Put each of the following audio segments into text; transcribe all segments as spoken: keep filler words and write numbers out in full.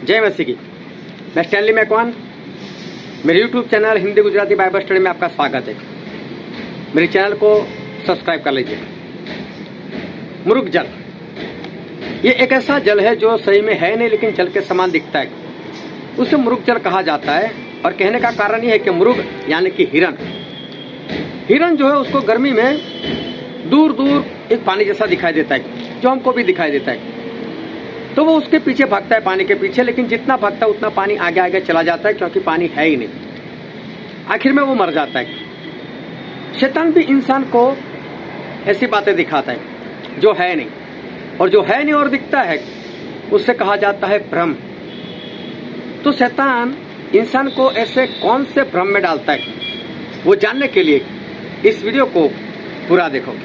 जय मसीह की। मैं स्टैनली मैकवान, मेरे YouTube channel Hindi Gujarati Bible study में आपका स्वागत है। मेरे चैनल को सब्सक्राइब कर लीजिए। मुरुक जल, ये एक ऐसा जल है जो सही में है नहीं, लेकिन जल के समान दिखता है। उसे मुरुक जल कहा जाता है। और कहने का कारण यह है कि मुरुग यानी कि हिरन हिरन जो है उसको गर्मी में दूर दूर एक पानी जैसा दिखाई देता है, जो हमको भी दिखाई देता है। तो वो उसके पीछे भागता है, पानी के पीछे, लेकिन जितना भागता है उतना पानी आगे आगे चला जाता है, क्योंकि पानी है ही नहीं। आखिर में वो मर जाता है। शैतान भी इंसान को ऐसी बातें दिखाता है जो है नहीं, और जो है नहीं और दिखता है उससे कहा जाता है भ्रम। तो शैतान इंसान को ऐसे कौन से भ्रम में डालता है, वो जानने के लिए इस वीडियो को पूरा देखो।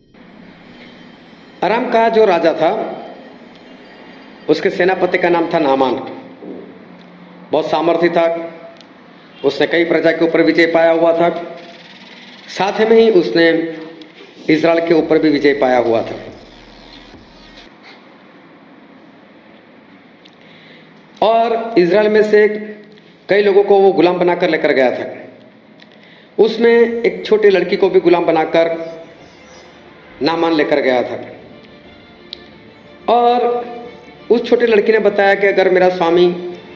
अराम का जो राजा था उसके सेनापति का नाम था नामान। बहुत सामर्थ्य था, उसने कई प्रजा के ऊपर विजय पाया हुआ था। साथ में ही उसने इजराइल के ऊपर भी विजय पाया हुआ था। और इजराइल में से कई लोगों को वो गुलाम बनाकर लेकर गया था। उसमें एक छोटी लड़की को भी गुलाम बनाकर नामान लेकर गया था। और उस छोटी लड़की ने बताया कि अगर मेरा स्वामी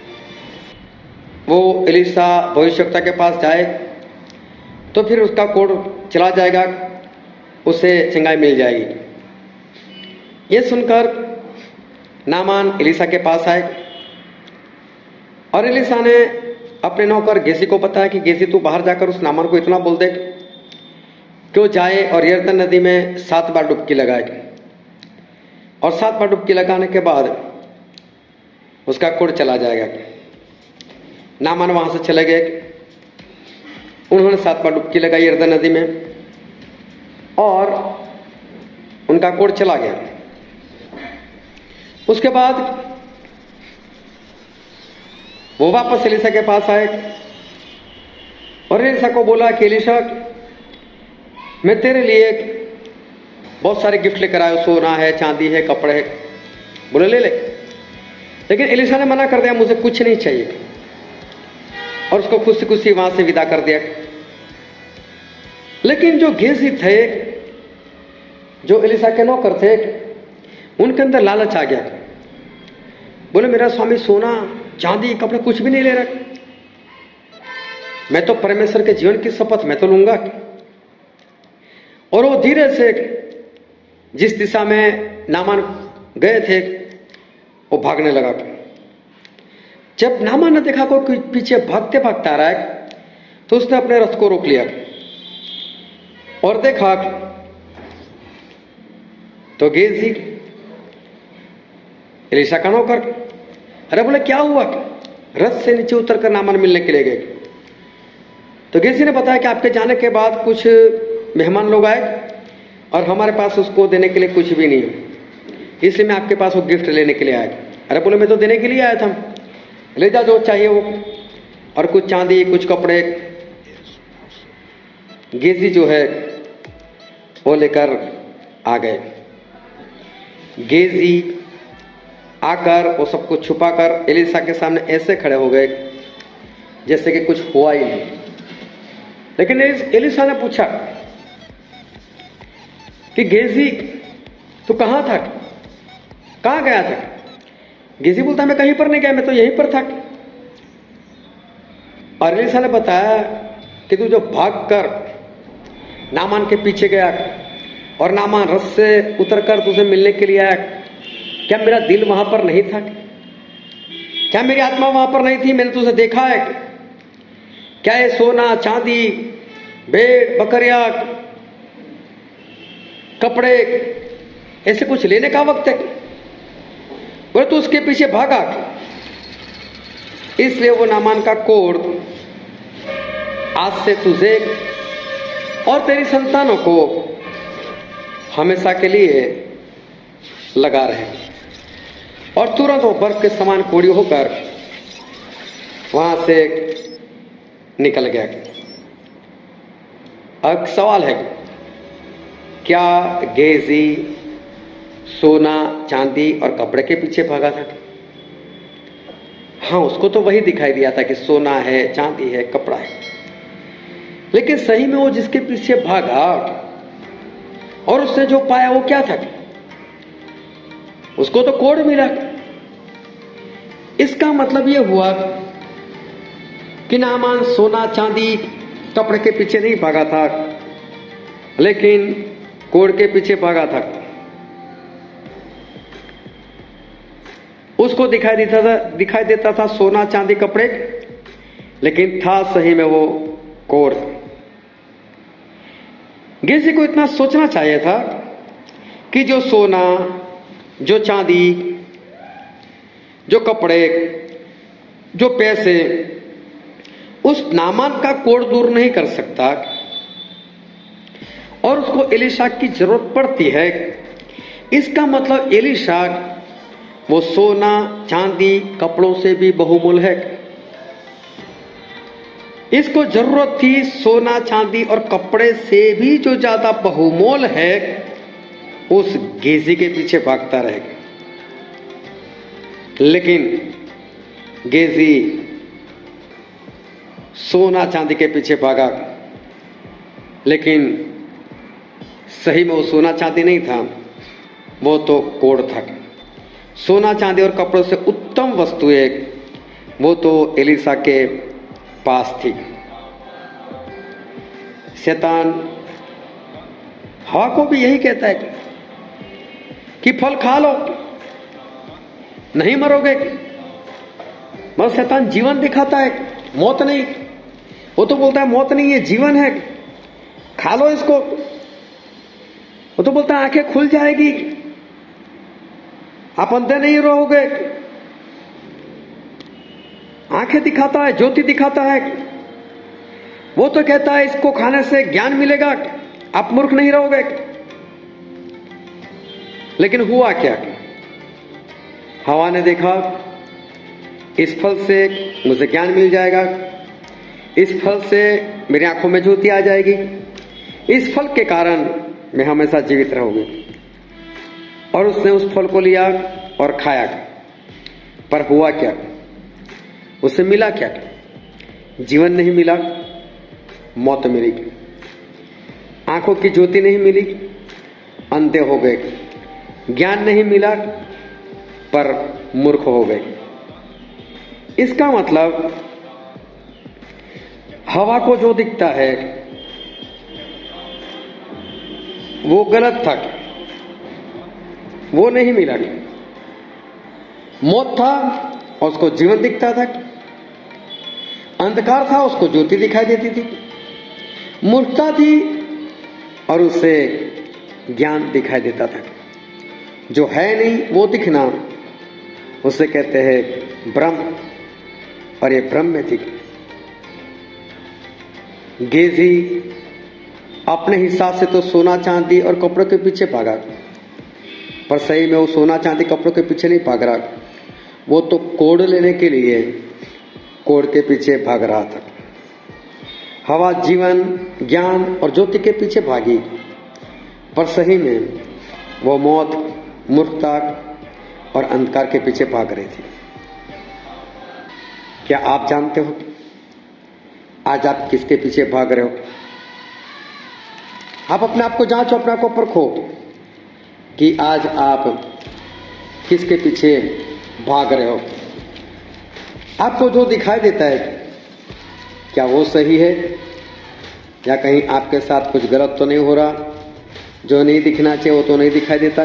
वो एलिशा भविष्यवक्ता के पास जाए तो फिर उसका कोढ़ चला जाएगा, उसे चंगाई मिल जाएगी। ये सुनकर नामान एलिशा के पास आए और एलिशा ने अपने नौकर गेसी को बताया कि गेसी तू बाहर जाकर उस नामान को इतना बोल दे कि वो जाए और यरदन नदी में सात बार डुबकी लगाए, और सात बार डुबकी लगाने के बाद उसका कोढ़ चला जाएगा। नामान वहां से चले गए। उन्होंने सात बार डुबकी लगाई यरदन नदी में और उनका कोढ़ चला गया। उसके बाद वो वापस एलिशा के पास आए और एलिशा को बोला कि एलिशा, मैं तेरे लिए बहुत सारे गिफ्ट लेकर आया, सोना है, चांदी है, कपड़े है। बोले ले ले। लेकिन एलिशा ने मना कर दिया, मुझे कुछ नहीं चाहिए, और उसको खुशी खुशी वहां से विदा कर दिया। लेकिन जो गेजी थे, जो एलिशा के नौकर थे, उनके अंदर लालच आ गया। बोले मेरा स्वामी सोना चांदी कपड़े कुछ भी नहीं ले रहा, मैं तो परमेश्वर के जीवन की शपथ मैं तो लूंगा। और वो धीरे से जिस दिशा में नामान गए थे वो भागने लगा। जब नामान ने देखा कोई पीछे भागते भागता आ रहा है तो उसने अपने रथ को रोक लिया और देखा तो गेजी एलिशा का नौकर। अरे बोले क्या हुआ? रथ से नीचे उतरकर नामान मिलने के लिए गए। तो गेजी ने बताया कि आपके जाने के बाद कुछ मेहमान लोग आए और हमारे पास उसको देने के लिए कुछ भी नहीं है, इसलिए मैं आपके पास वो गिफ्ट लेने के लिए आया। अरे बोले मैं तो देने के लिए आया था, ले जा जो चाहिए वो। और कुछ चांदी, कुछ कपड़े गेजी जो है वो लेकर आ गए। गेजी आकर वो सब कुछ छुपाकर एलिशा के सामने ऐसे खड़े हो गए जैसे कि कुछ हुआ ही नहीं। लेकिन एलिशा ने पूछा कि गेजी तू कहां था, कहां गया था? गेजी बोलता मैं कहीं पर नहीं गया, मैं तो यहीं पर था। और एलिशा ने बताया कि तू जो भागकर नामान के पीछे गया और नामान रथ से उतरकर तुझे मिलने के लिए आया, क्या मेरा दिल वहां पर नहीं था? क्या मेरी आत्मा वहां पर नहीं थी? मैंने तुझे देखा है। क्या ये सोना चांदी, भेड़ बकरिया, कपड़े ऐसे कुछ लेने का वक्त है? बोले तू उसके पीछे भागा, इसलिए वो नामान का कोढ़ आज से तुझे और तेरी संतानों को हमेशा के लिए लगा रहे। और तुरंत वो बर्फ के समान कोड़ी होकर वहां से निकल गया। अब सवाल है, क्या गेजी सोना चांदी और कपड़े के पीछे भागा था? हाँ, उसको तो वही दिखाई दिया था कि सोना है, चांदी है, कपड़ा है, लेकिन सही में वो जिसके पीछे भागा और उसने जो पाया वो क्या था? उसको तो कोढ़ मिला। इसका मतलब ये हुआ कि नामान सोना चांदी कपड़े के पीछे नहीं भागा था, लेकिन कोढ़ के पीछे भागा था। उसको दिखाई देता था दिखाई देता था सोना चांदी कपड़े, लेकिन था सही में वो कोढ़। गेजी को इतना सोचना चाहिए था कि जो सोना, जो चांदी, जो कपड़े, जो पैसे उस नामान का कोढ़ दूर नहीं कर सकता, और उसको एलीशा की जरूरत पड़ती है। इसका मतलब एलीशा वो सोना चांदी कपड़ों से भी बहुमूल्य है। इसको जरूरत थी सोना चांदी और कपड़े से भी जो ज्यादा बहुमूल्य है उस गेजी के पीछे भागता रहेगा। लेकिन गेजी सोना चांदी के पीछे भागा, लेकिन सही में वो सोना चांदी नहीं था, वो तो कोढ़ था। सोना चांदी और कपड़ों से उत्तम वस्तुएं वो तो एलीशा के पास थी। शैतान हवा को भी यही कहता है कि फल खा लो, नहीं मरोगे। मगर शैतान जीवन दिखाता है, मौत नहीं। वो तो बोलता है मौत नहीं है, जीवन है, खा लो इसको। वो तो बोलता है आंखें खुल जाएगी, आप अंधे नहीं रहोगे। आंखें दिखाता है, ज्योति दिखाता है। वो तो कहता है इसको खाने से ज्ञान मिलेगा, आप मूर्ख नहीं रहोगे। लेकिन हुआ क्या? हवा ने देखा इस फल से मुझे ज्ञान मिल जाएगा, इस फल से मेरी आंखों में ज्योति आ जाएगी, इस फल के कारण मैं हमेशा जीवित रहूंगी। और उसने उस फल को लिया और खाया। पर हुआ क्या? उसे मिला क्या? जीवन नहीं मिला, मौत मिली। आंखों की ज्योति नहीं मिली, अंधे हो गए। ज्ञान नहीं मिला, पर मूर्ख हो गए। इसका मतलब हवा को जो दिखता है वो गलत था, वो नहीं मिला। मौत था और उसको जीवन दिखता था, अंधकार था उसको ज्योति दिखाई देती थी, मूर्खता थी और उससे ज्ञान दिखाई देता था। जो है नहीं वो दिखना, उसे कहते हैं भ्रम, और ये भ्रम में थी। गेजी अपने हिसाब से तो सोना चांदी और कपड़ों के पीछे भागा, पर सही में वो सोना चांदी कपड़ों के पीछे नहीं भाग रहा, वो तो कोढ़ लेने के लिए कोढ़ के पीछे भाग रहा था। हवा जीवन, ज्ञान और ज्योति के पीछे भागी, पर सही में वो मौत, मूर्खता और अंधकार के पीछे भाग रही थी। क्या आप जानते हो आज आप किसके पीछे भाग रहे हो? आप अपने आप को जांचो, अपने आप को परखो कि आज आप किसके पीछे भाग रहे हो। आपको जो दिखाई देता है क्या वो सही है, या कहीं आपके साथ कुछ गलत तो नहीं हो रहा? जो नहीं दिखना चाहिए वो तो नहीं दिखाई देता।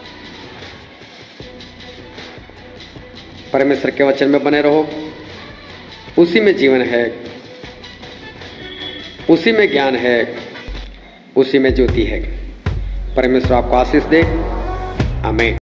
परमेश्वर के वचन में बने रहो, उसी में जीवन है, उसी में ज्ञान है, उसी में ज्योति है। परमेश्वर आपको आशीष दे। आमीन।